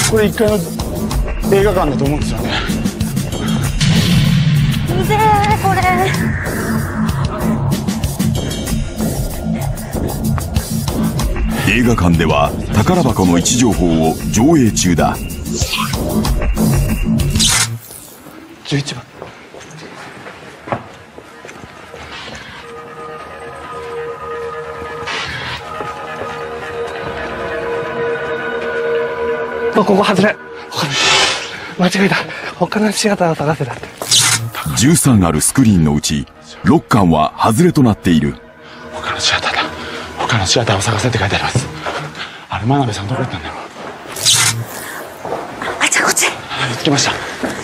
これ1階の映画館だと思うんですよね。 うぜーこれ。 映画館では宝箱の位置情報を上映中だ。 11番。ここ外れ。間違えた。他のシアターを探せだって。 13あるスクリーンのうち6巻は外れとなっている。 他のシアターだ。他のシアターを探せって書いてあります。あれ、真鍋さんどこ行ったんだろう。 あ、じゃあこっち。 着きました。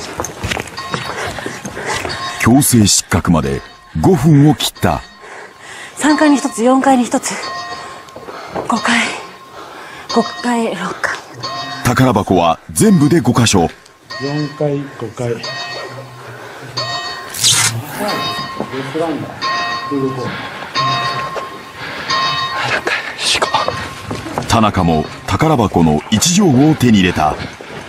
強制失格まで5分を切った。 3階に1つ、4階に1つ、5階、6階。 宝箱は全部で5箇所。 4階、5階。 田中も宝箱の位置情報を手に入れた。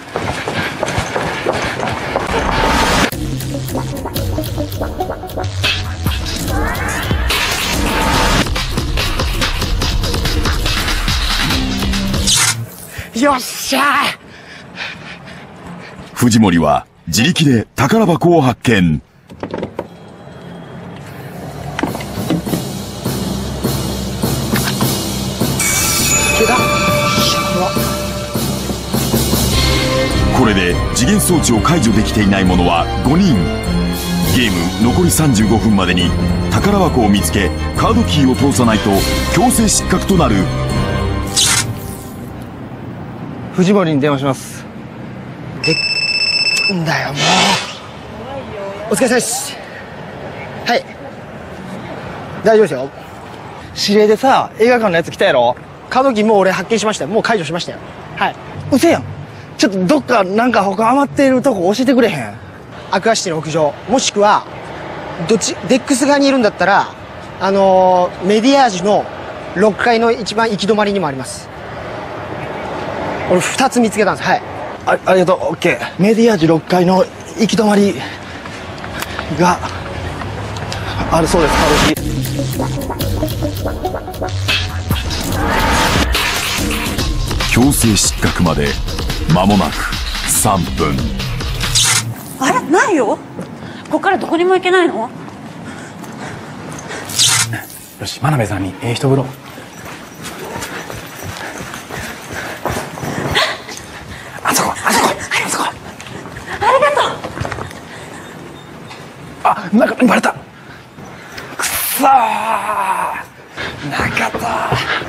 よっしゃー。 藤森は自力で宝箱を発見。これで次元装置を解除できていない者は5人。ゲーム残り35分までに宝箱を見つけカードキーを通さないと強制失格となる。 藤森に電話します。んだよもう。お疲れ様です。はい、大丈夫ですよ。指令でさ、映画館のやつ来たやろ。カードキーもう俺発見しましたよ。もう解除しましたよ。はい。うせやん。ちょっとどっかなんか他余っているとこ教えてくれへん？アクアシティの屋上、もしくはデックス側にいるんだったらメディアージの6階の一番行き止まりにもあります。俺2つ見つけたんです。はい。ありがとう。オッケー。メディアージ6階の行き止まりがあるそうです。 強制失格まで間もなく3分。 あれないよ。ここからどこにも行けないの？ よし、真鍋さんに人風呂。あそこ。 ありがとう。 あ、なんかバレた。くそー。なかった。